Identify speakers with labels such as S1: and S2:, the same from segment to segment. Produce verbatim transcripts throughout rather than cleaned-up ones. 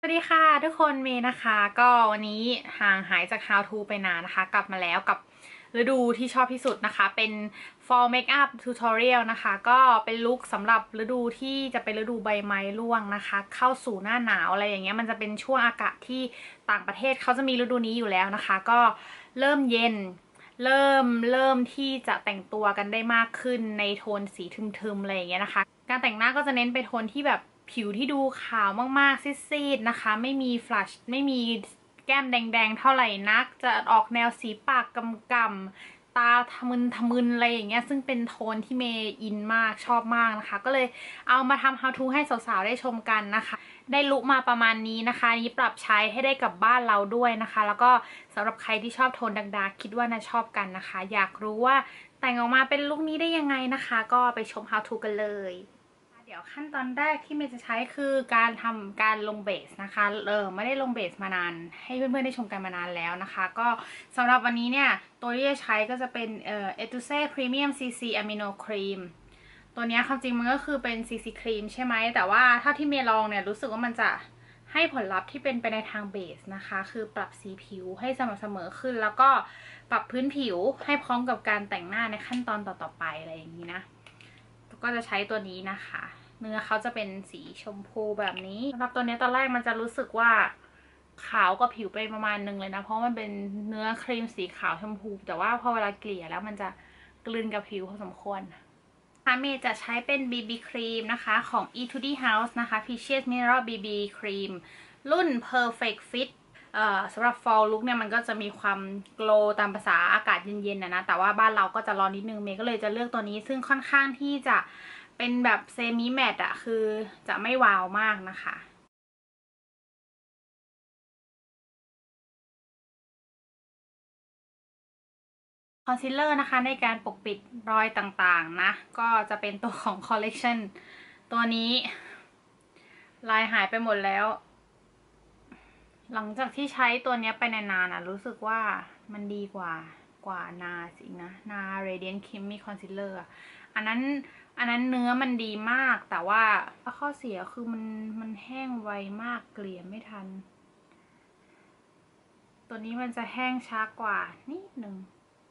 S1: สวัสดีค่ะทุกคนเมย์นะคะก็วันนี้ห่างหายจาก How to ไปนานนะคะกลับมาแล้วกับฤดูที่ชอบที่สุดนะคะเป็น Fall Makeup Tutorial นะคะก็เป็นลุคสำหรับฤดูที่จะเป็นฤดูใบไม้ร่วงนะคะเข้าสู่หน้าหนาวอะไรอย่างเงี้ยมันจะเป็นช่วงอากาศที่ต่างประเทศเขาจะมีฤดูนี้อยู่แล้วนะคะก็เริ่มเย็นเริ่มเริ่มที่จะแต่งตัวกันได้มากขึ้นในโทนสีทึมๆอะไรอย่างเงี้ยนะคะการแต่งหน้าก็จะเน้นไปโทนที่แบบผิวที่ดูขาวมากๆซีดๆนะคะไม่มีฟลัชไม่มีแก้มแดงๆเท่าไหร่นักจะออกแนวสีปากกำๆตาทะมึนทะมึนอะไรอย่างเงี้ยซึ่งเป็นโทนที่เมย์อินมากชอบมากนะคะก็เลยเอามาทำ how to ให้สาวๆได้ชมกันนะคะได้ลุคมาประมาณนี้นะคะนี้ปรับใช้ให้ได้กับบ้านเราด้วยนะคะแล้วก็สำหรับใครที่ชอบโทนดักๆคิดว่าน่าชอบกันนะคะอยากรู้ว่าแต่งออกมาเป็นลุคนี้ได้ยังไงนะคะก็ไปชม how to กันเลยเดี๋ยวขั้นตอนแรกที่เมย์จะใช้คือการทำการลงเบสนะคะเออไม่ได้ลงเบสมานานให้เพื่อนๆได้ชมกันมานานแล้วนะคะก็สำหรับวันนี้เนี่ยตัวที่จะใช้ก็จะเป็นเอ่อ Etuse Premium ซี ซี Amino Cream ตัวนี้ความจริงมันก็คือเป็น ซี ซี ครีมใช่ไหมแต่ว่าถ้าที่เมย์ลองเนี่ยรู้สึกว่ามันจะให้ผลลัพธ์ที่เป็นไปในทางเบสนะคะคือปรับสีผิวให้สม่ำเสมอขึ้นแล้วก็ปรับพื้นผิวให้พร้อมกับการแต่งหน้าในขั้นตอนต่อๆไปอะไรอย่างนี้นะก็จะใช้ตัวนี้นะคะเนื้อเขาจะเป็นสีชมพูแบบนี้สำหรับตัวนี้ตอนแรกมันจะรู้สึกว่าขาวกับผิวไปประมาณนึงเลยนะเพราะมันเป็นเนื้อครีมสีขาวชมพูแต่ว่าพอเวลาเกลี่ยแล้วมันจะกลืนกับผิวพอสมควรเมย์จะใช้เป็น บี บี ครีมนะคะของ อี ทู ดี House นะคะ Peaches Mineral บี บี Cream รุ่น Perfect Fit สำหรับ Fall Look เนี่ยมันก็จะมีความโกลตามภาษาอากาศเย็นๆนะนะแต่ว่าบ้านเราก็จะร้อนนิดนึงเมย์ก็เลยจะเลือกตัวนี้ซึ่งค่อนข้างที่จะเป็นแบบเซมิแมตอะคือจะไม่วาวมากนะคะคอนซีลเลอร์นะคะในการปกปิดรอยต่างๆนะก็จะเป็นตัวของ Collection ตัวนี้ลายหายไปหมดแล้วหลังจากที่ใช้ตัวนี้ไปนานๆนะรู้สึกว่ามันดีกว่ากว่านาสินะนา Radiant Creamy Concealer อันนั้นอันนั้นเนื้อมันดีมากแต่ว่าข้อเสียคือมันมันแห้งไวมากเกลี่ยไม่ทันตัวนี้มันจะแห้งช้ากว่านิดนึง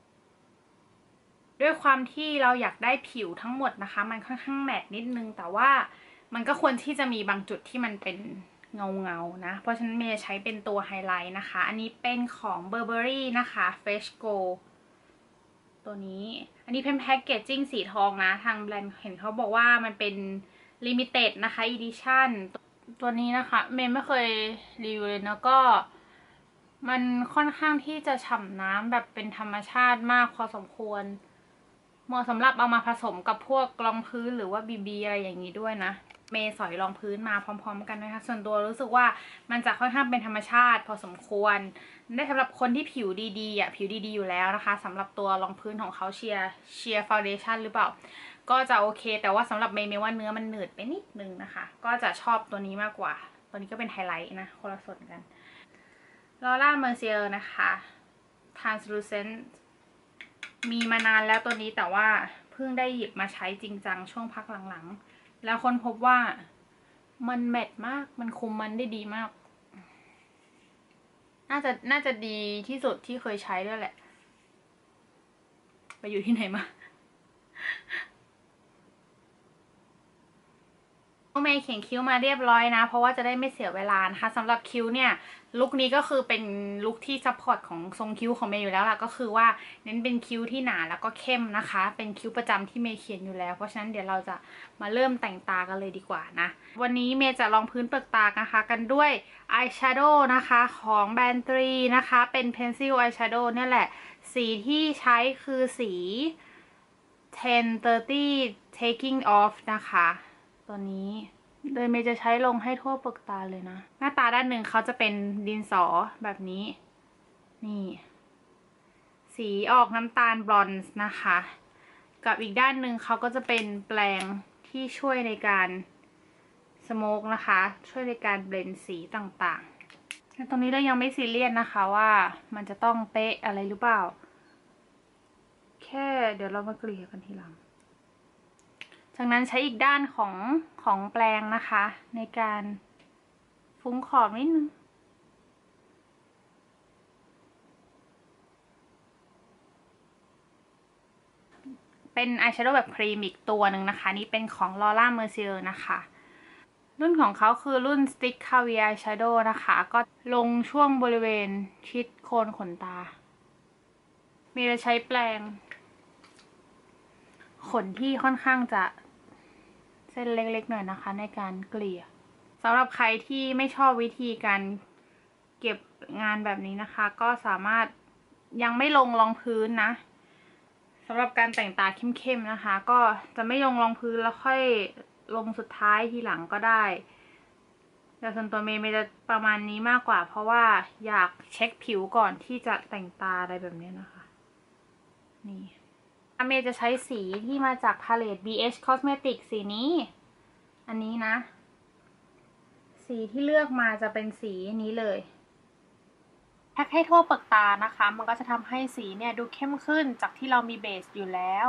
S1: ด้วยความที่เราอยากได้ผิวทั้งหมดนะคะมันค่อนข้างแมตต์นิดนึงแต่ว่ามันก็ควรที่จะมีบางจุดที่มันเป็นเงาเงานะเพราะฉะนั้นเมย์ใช้เป็นตัวไฮไลท์นะคะอันนี้เป็นของ Burberry นะคะ Fresh Go ตัวนี้อันนี้เป็นแพ็กเกจจิ้งสีทองนะทางแบรนด์เห็นเขาบอกว่ามันเป็น Limited นะคะ Edition ตัวนี้นะคะเมย์ไม่เคยรีวิวเลยนะก็มันค่อนข้างที่จะฉ่ำน้ำแบบเป็นธรรมชาติมากพอสมควรเหมาะสำหรับเอามาผสมกับพวกรองพื้นหรือว่าบีบีอะไรอย่างนี้ด้วยนะเมย์สอยรองพื้นมาพร้อมๆกันนะคะส่วนตัวรู้สึกว่ามันจะค่อนข้างเป็นธรรมชาติพอสมควรได้สำหรับคนที่ผิวดีๆอ่ะผิวดีๆอยู่แล้วนะคะสำหรับตัวรองพื้นของเขาเชียร์เชียร์ฟาวเดชั่นหรือเปล่าก็จะโอเคแต่ว่าสำหรับเมย์เมย์ว่าเนื้อมันหนืดไปนิดนึงนะคะก็จะชอบตัวนี้มากกว่าตัวนี้ก็เป็นไฮไลท์นะคนละส่วนกันลอร่าเมอร์เซียนะคะ translucent มีมานานแล้วตัวนี้แต่ว่าเพิ่งได้หยิบมาใช้จริงจังช่วงพักหลังๆแล้วค้นพบว่ามันแมทมากมันคุมมันได้ดีมากน่าจะน่าจะดีที่สุดที่เคยใช้ด้วยแหละไปอยู่ที่ไหนมาเมย์เขียนคิ้วมาเรียบร้อยนะเพราะว่าจะได้ไม่เสียเวลานะคะสำหรับคิ้วเนี่ยลุคนี้ก็คือเป็นลุคที่ซัพพอร์ตของทรงคิ้วของเมย์อยู่แล้วล่ะก็คือว่าเน้นเป็นคิ้วที่หนาแล้วก็เข้มนะคะเป็นคิ้วประจำที่เมย์เขียนอยู่แล้วเพราะฉะนั้นเดี๋ยวเราจะมาเริ่มแต่งตากันเลยดีกว่านะวันนี้เมย์จะลองพื้นเปลือกตานะคะกันด้วยอายแชโดว์นะคะของแบรนด์ตรีนะคะเป็น Pencil Eyeshadow เนี่ยแหละสีที่ใช้คือสีten thirty taking off นะคะตัวนี้โดยเมย์จะใช้ลงให้ทั่วเปลือกตาเลยนะหน้าตาด้านหนึ่งเขาจะเป็นดินสอแบบนี้นี่สีออกน้ำตาลบลอนซ์นะคะกับอีกด้านหนึ่งเขาก็จะเป็นแปรงที่ช่วยในการสโมกนะคะช่วยในการเบลนด์สีต่างๆตรงนี้เรายังไม่ซีเรียสนะคะว่ามันจะต้องเป๊ะอะไรหรือเปล่าแค่เดี๋ยวเรามาเกลี่ยกันทีหลังจากนั้นใช้อีกด้านของของแปรงนะคะในการฟุ้งขอบนิดนึงเป็นอายแชโดว์แบบครีมอีกตัวหนึ่งนะคะนี่เป็นของ Laura Mercier นะคะรุ่นของเขาคือรุ่น Stick Caviar Eyeshadow นะคะก็ลงช่วงบริเวณชิดโคนขนตามีจะใช้แปรงขนที่ค่อนข้างจะเส้นเล็กๆหน่อยนะคะในการเกลี่ยสำหรับใครที่ไม่ชอบวิธีการเก็บงานแบบนี้นะคะก็สามารถยังไม่ลงรองพื้นนะสำหรับการแต่งตาเข้มๆนะคะก็จะไม่ลงรองพื้นแล้วค่อยลงสุดท้ายทีหลังก็ได้แต่ส่วนตัวเมย์เมย์จะประมาณนี้มากกว่าเพราะว่าอยากเช็คผิวก่อนที่จะแต่งตาอะไรแบบนี้นะคะนี่เมย์จะใช้สีที่มาจากพาเลต บี เอช Cosmetics สีนี้อันนี้นะสีที่เลือกมาจะเป็นสีนี้เลยแพ็คให้ทั่วเปลือกตานะคะมันก็จะทำให้สีเนี่ยดูเข้มขึ้นจากที่เรามีเบสอยู่แล้ว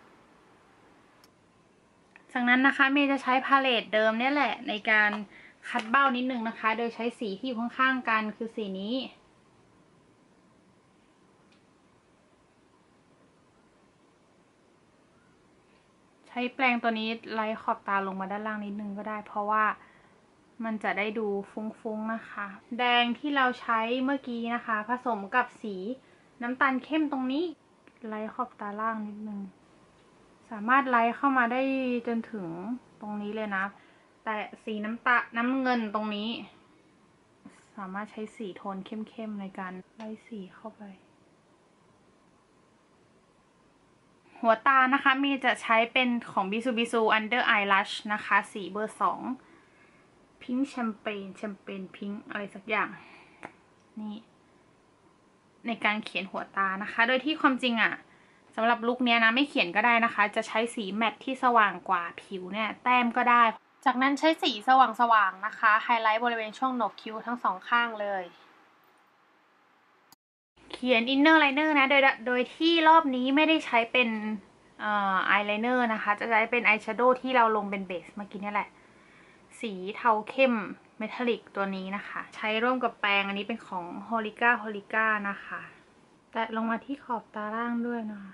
S1: จากนั้นนะคะเมย์จะใช้พาเลตเดิมเนี่ยแหละในการคัดเบ้านิดนึงนะคะโดยใช้สีที่อยู่ข้างๆกันคือสีนี้ใช้แปรงตัวนี้ไล่ขอบตาลงมาด้านล่างนิดนึงก็ได้เพราะว่ามันจะได้ดูฟุ้งๆนะคะแดงที่เราใช้เมื่อกี้นะคะผสมกับสีน้ำตาลเข้มตรงนี้ไล่ขอบตาล่างนิดนึงสามารถไล่เข้ามาได้จนถึงตรงนี้เลยนะแต่สีน้ำตาน้ำเงินตรงนี้สามารถใช้สีโทนเข้มๆในการไล่สีเข้าไปหัวตานะคะมีจะใช้เป็นของ Bisou Bisou Under Eyelash นะคะสีเบอร์สองพิงค์แชมเปญแชมเปญพิงค์อะไรสักอย่างนี่ในการเขียนหัวตานะคะโดยที่ความจริงอะสำหรับลุคนี้นะไม่เขียนก็ได้นะคะจะใช้สีแมตที่สว่างกว่าผิวเนี่ยแต้มก็ได้จากนั้นใช้สีสว่างๆนะคะไฮไลท์บริเวณช่วงโหนกคิ้วทั้งสองข้างเลยเขียนอินเนอร์ไลเนอร์นะโดยโดยที่รอบนี้ไม่ได้ใช้เป็นเอ่ออายไลเนอร์นะคะจะใช้เป็นอายแชโดว์ที่เราลงเป็นเบสเมื่อกี้นี่แหละสีเทาเข้มเมทัลลิกตัวนี้นะคะใช้ร่วมกับแปรงอันนี้เป็นของ Holika Holika นะคะแตะลงมาที่ขอบตาล่างด้วยนะคะ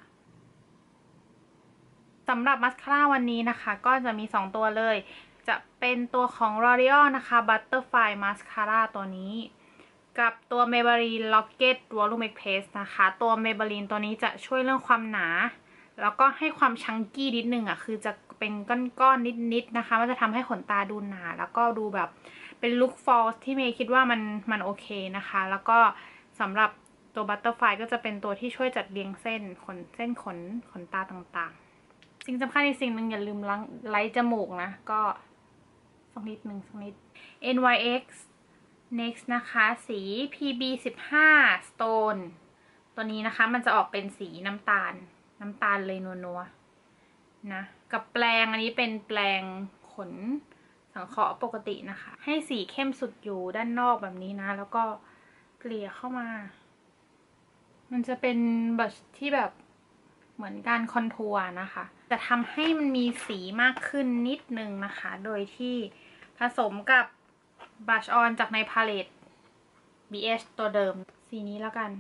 S1: สำหรับมัสคาร่าวันนี้นะคะก็จะมีสองตัวเลยจะเป็นตัวของ L'Oreal นะคะ Butterfly Mascara ตัวนี้กับตัว Maybelline Locket Volumic Paste นะคะตัว Maybelline ตัวนี้จะช่วยเรื่องความหนาแล้วก็ให้ความชังกี้นิดนึงอ่ะคือจะเป็นก้อนๆนิดๆนะคะมันจะทำให้ขนตาดูหนาแล้วก็ดูแบบเป็นลุคฟอลส์ที่เมย์คิดว่ามันมันโอเคนะคะแล้วก็สำหรับตัว Butterfly ก็จะเป็นตัวที่ช่วยจัดเรียงเส้นขนเส้นขนขนตาต่างๆสิ่งสำคัญอีกสิ่งหนึ่งอย่าลืมล้างไล่จมูกนะก็สักนิดหนึ่งสักนิด เอ็น วาย เอ็กซ์ next นะคะสี พี บี สิบห้า Stone ตัวนี้นะคะมันจะออกเป็นสีน้ำตาลน้ำตาลเลยนัวๆนะกับแปรงอันนี้เป็นแปรงขนสังเคราะห์ปกตินะคะให้สีเข้มสุดอยู่ด้านนอกแบบนี้นะแล้วก็เกลี่ยเข้ามามันจะเป็นบัชที่แบบเหมือนการคอนทัวร์นะคะจะทำให้มันมีสีมากขึ้นนิดนึงนะคะโดยที่ผสมกับบลัชออนจากในพาเลต บี เอช ตัวเดิมสีนี้แล้วกัน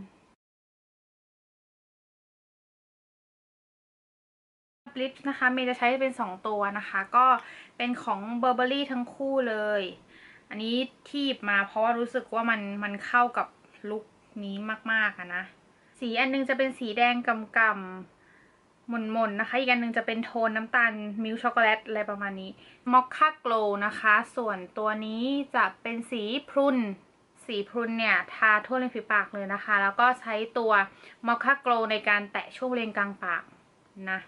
S1: ลิปนะคะเมย์จะใช้เป็นสองตัวนะคะก็เป็นของ Burberry ทั้งคู่เลยอันนี้ที่หยิบมาเพราะว่ารู้สึกว่ามันมันเข้ากับลุคนี้มากๆอะนะสีอันนึงจะเป็นสีแดงกำกำหม่นๆนะคะอีกอันนึงจะเป็นโทนน้ำตาลมิลช็อกโกแลตอะไรประมาณนี้มอคค่าโกลนะคะส่วนตัวนี้จะเป็นสีพรุนสีพรุนเนี่ยทาทั่วริมฝีปากเลยนะคะแล้วก็ใช้ตัวมอคค่าโกลในการแตะช่วงบริเวณกลางปากนะ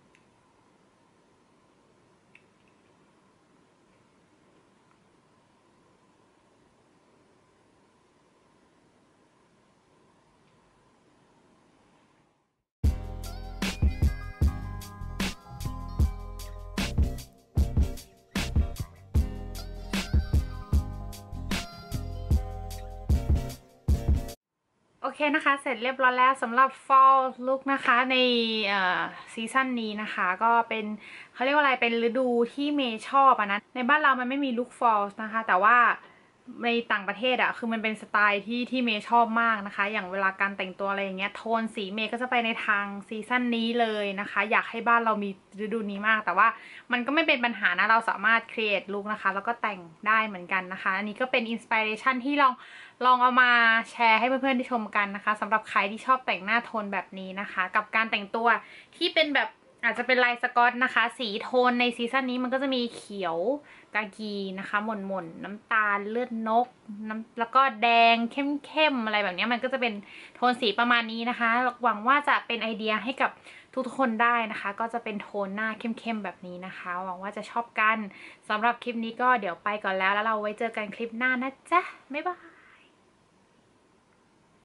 S1: โอเคนะคะเสร็จเรียบร้อยแล้วสำหรับ Fall Look นะคะในซีซั่นนี้นะคะก็เป็นเขาเรียกว่าอะไรเป็นฤดูที่เมย์ชอบอะนะในบ้านเรามันไม่มีลุค Fall นะคะแต่ว่าในต่างประเทศอะคือมันเป็นสไตล์ที่ที่เมย์ชอบมากนะคะอย่างเวลาการแต่งตัวอะไรอย่างเงี้ยโทนสีเมย์ก็จะไปในทางซีซั่นนี้เลยนะคะอยากให้บ้านเรามีฤดูนี้มากแต่ว่ามันก็ไม่เป็นปัญหานะเราสามารถ create look นะคะแล้วก็แต่งได้เหมือนกันนะคะอันนี้ก็เป็นอินสปิเรชันที่ลองลองเอามาแชร์ให้เพื่อนๆที่ชมกันนะคะสำหรับใครที่ชอบแต่งหน้าโทนแบบนี้นะคะกับการแต่งตัวที่เป็นแบบอาจจะเป็นลายสก๊อตนะคะสีโทนในซีซั่นนี้มันก็จะมีเขียวกากีนะคะหม่นหม่นน้ำตาลเลือดนกน้ำแล้วก็แดงเข้มๆอะไรแบบนี้มันก็จะเป็นโทนสีประมาณนี้นะคะหวังว่าจะเป็นไอเดียให้กับทุกๆคนได้นะคะก็จะเป็นโทนหน้าเข้มๆแบบนี้นะคะหวังว่าจะชอบกันสำหรับคลิปนี้ก็เดี๋ยวไปก่อนแล้วแล้วเราไว้เจอกันคลิปหน้านะจ๊ะบ๊ายบาย